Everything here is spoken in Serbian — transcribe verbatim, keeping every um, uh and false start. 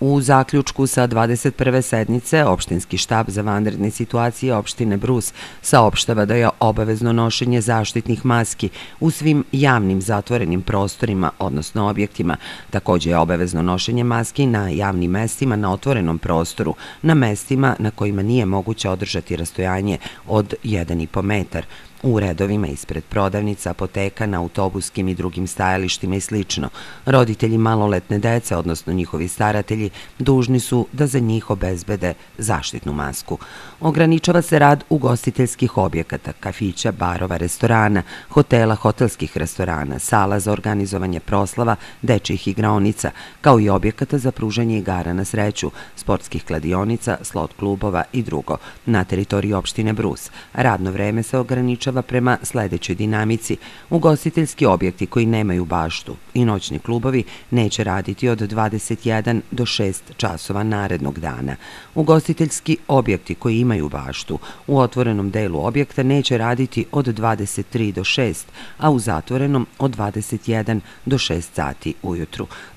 U zaključku sa dvadeset prve sednice Opštinski štab za vanredne situacije opštine Brus saopštava da je obavezno nošenje zaštitnih maski u svim javnim zatvorenim prostorima, odnosno objektima. Također je obavezno nošenje maski na javnim mestima na otvorenom prostoru, na mestima na kojima nije moguće održati rastojanje od jedan i po metar, u redovima ispred prodavnica, apoteka, na autobuskim i drugim stajalištima i sl. Roditelji maloletne dece, odnosno njihovi staratelji, dužni su da za njih obezbede zaštitnu masku. Ograničava se rad ugostiteljskih objekata, kafića, barova, restorana, hotela, hotelskih restorana, sala za organizovanje proslava, dečjih igraonica, kao i objekata za pružanje igara na sreću, sportskih kladionica, slot klubova i drugo, na teritoriji opštine Brus. Radno vreme se ograničava prema sledećoj dinamici. Ugostiteljski objekti koji nemaju baštu i noćni klubovi neće raditi od dvadeset jedan do šest časova narednog dana. Ugostiteljski objekti koji imaju baštu u otvorenom delu objekta neće raditi od dvadeset tri do šest, a u zatvorenom od dvadeset jedan do šest sati ujutru.